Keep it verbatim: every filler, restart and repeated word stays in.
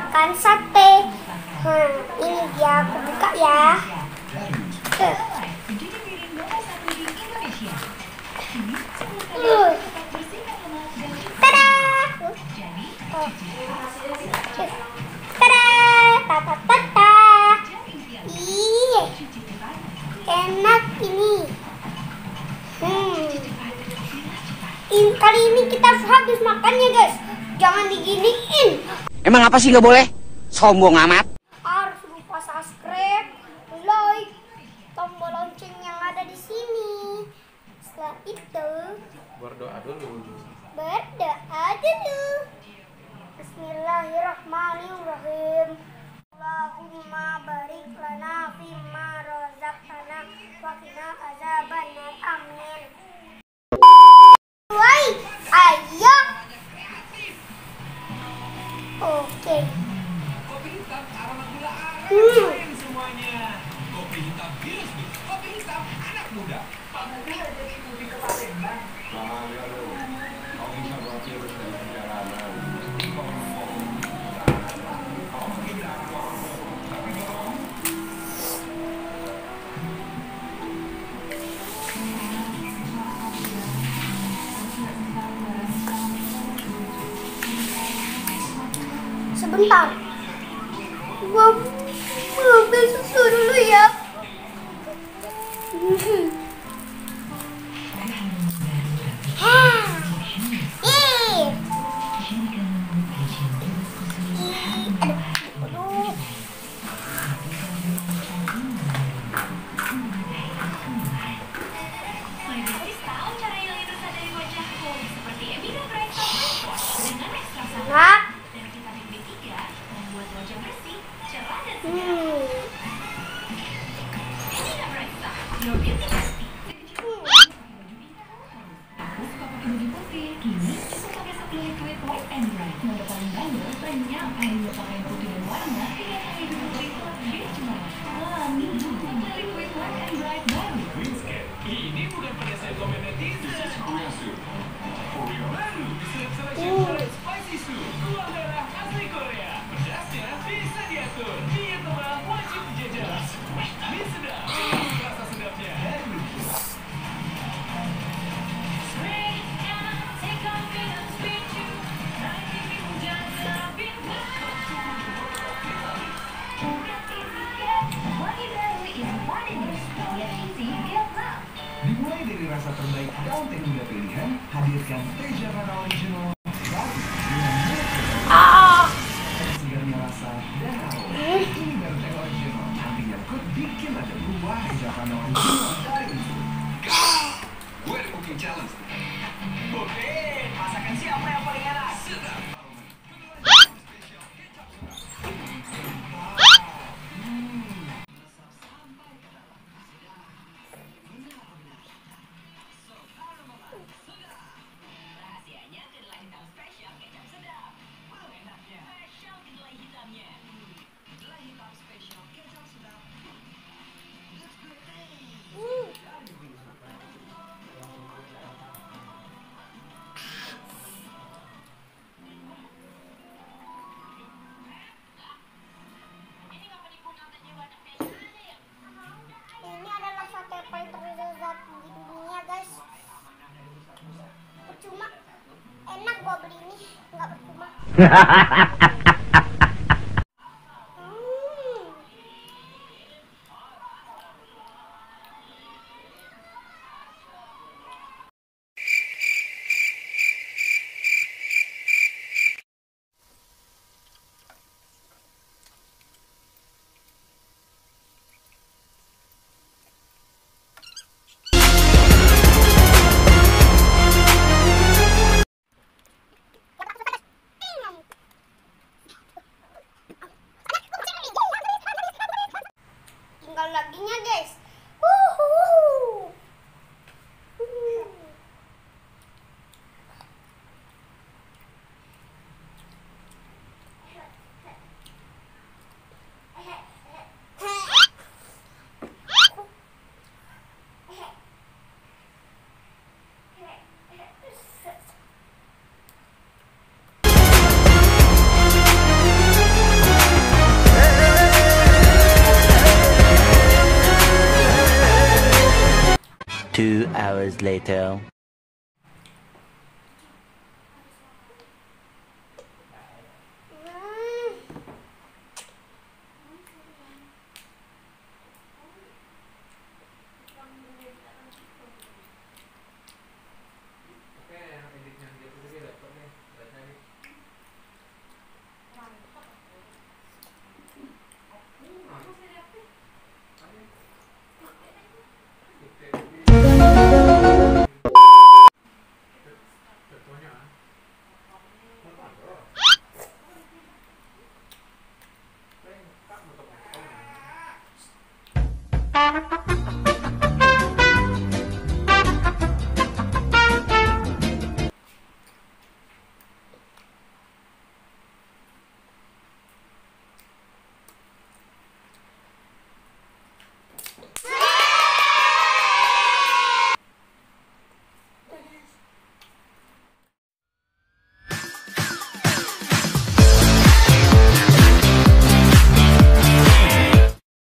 makan sate. Nah, ini dia, aku buka ya. Uh. Uh. Tada! Oh. Tada! Tata tata. Ih, enak ini. Hmm. In, kali ini kita harus habis makannya guys. Jangan diginiin. Emang apa sih nggak boleh? Sombong amat. Harus lupa subscribe, like, tombol lonceng yang ada di sini. Setelah itu berdoa dulu. Berdoa dulu. Bismillahirrahmanirrahim. Allahumma barik lana fimma razaqtana wa qina azabannar. Amin. Woi, ayo. Oke. Kopi hitam aroma gula aren Hmm. semuanya. Kopi hitam virus nih. Kopi hitam anak muda. Kamu kan jadi kopi kemarin, Bang. Bahaya lu. Kau bisa bawa virus dari perjalanan. Sebentar. Gua ambil susu dulu ya. Hah. Ih. Aduh. Tahu cara yang rusak dari wajahku seperti Emina Bright Face Wash dengan ekstra Nah. sabar dan vitamin B tiga membuat wajah bersih, cerah dan segar. Hmm. Emina Bright Face, your beauty pasti. Aku suka pakai baju putih. Kini cukup pakai satu liquid white and bright. Mau paling banyak banyak airnya pakaian putih dan warna tidak pakai dua liquid dia cuma wangi. Liquid white and bright baru. Ini bukan pedas komen netizen. Korea soup. For real. Baru diselip selection Korean spicy soup. Kuah darah asli Korea. Pedasnya bisa diatur. Diet tebal wajib dijajal. Ini sedap. Rasa sedapnya. Spring and take confidence with you. Nanti hujan sambil wangi baru is one in your yet easy get love. Dimulai dari rasa terbaik daun teh muda pilihan, hadirkan teh Jakarta Original baru dengan milk Ah. segarnya rasa dan aroma. Ini baru teh original, nantinya kut bikin ada buah Jakarta Original dari itu. Gue ada cooking challenge. Oke, masakan siapa yang paling enak? Sedap. Rahasianya kedelai hitam spesial kecap sedap. Belum enaknya spesial kedelai hitamnya. Kedelai hitam spesial kecap sedap. Ini nggak penipuan tadi wadah biasanya ya? Ini adalah sate paling terlezat di dunia guys. Percuma. Enak gua beli ini, nggak percuma. Hmm. Tinggal laginya guys. Wuhu. Two hours later.